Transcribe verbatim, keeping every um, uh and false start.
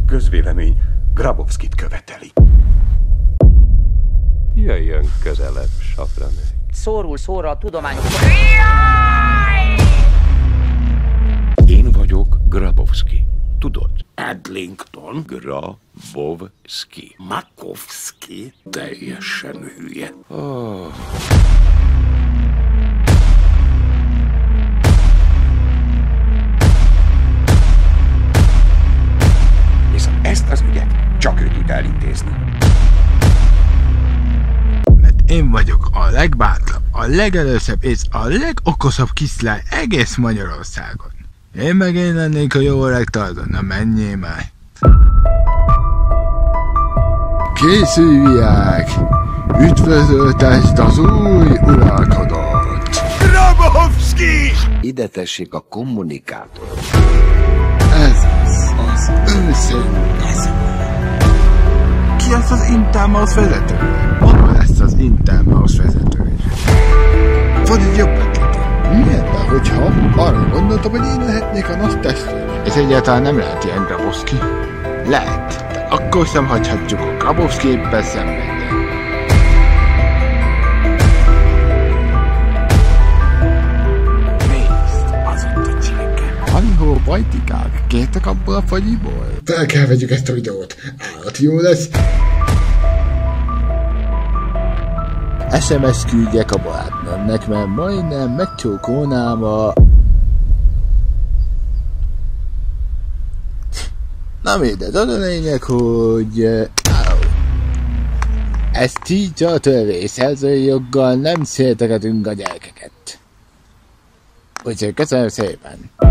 közvélemény Grabowskit követeli. Jöjjön közelebb, Sapranek. Szórul szóra a tudományos... Én vagyok Grabowski. Tudod? Edlington, Grabowski. Makowski, teljesen hülye. Oh. Viszont ezt az ügyet csak ő tud elintézni. Mert én vagyok a legbátrabb, a legelőszebb és a legokosabb kislány egész Magyarországon. Én meg én lennék a jó öreg Tarzan, na menjél már! Készülják! Üdvözöltest az új uralkodót! Grabowski! Ide tessék a kommunikátor. Ez az az őszintén eszembe. Ki az az Intelmouse vezető? Hol lesz az Intelmouse vezető? Van egy jobb ötletem. Milyen, de hogyha arra gondoltam, hogy én lehetnék a nagy testvér. Ez egyáltalán nem lehet ilyen Grabowski. Lehet, de akkor sem hagyhatjuk a Grabowski éppen szenvedni. Nézd, az ott a csirke. Halihó, bajtikák, kértek abból a fagyiból? Fel kell vegyük ezt a videót. Állat jó lesz. es em es küldjek a barátnőmnek, mert majdnem megcsókolnám a... Na mindegy, az a lényeg, hogy... Áó. Ez tiltja a törvény, szerzői joggal nem sértegetünk a gyerekeket. Úgyhogy köszönöm szépen.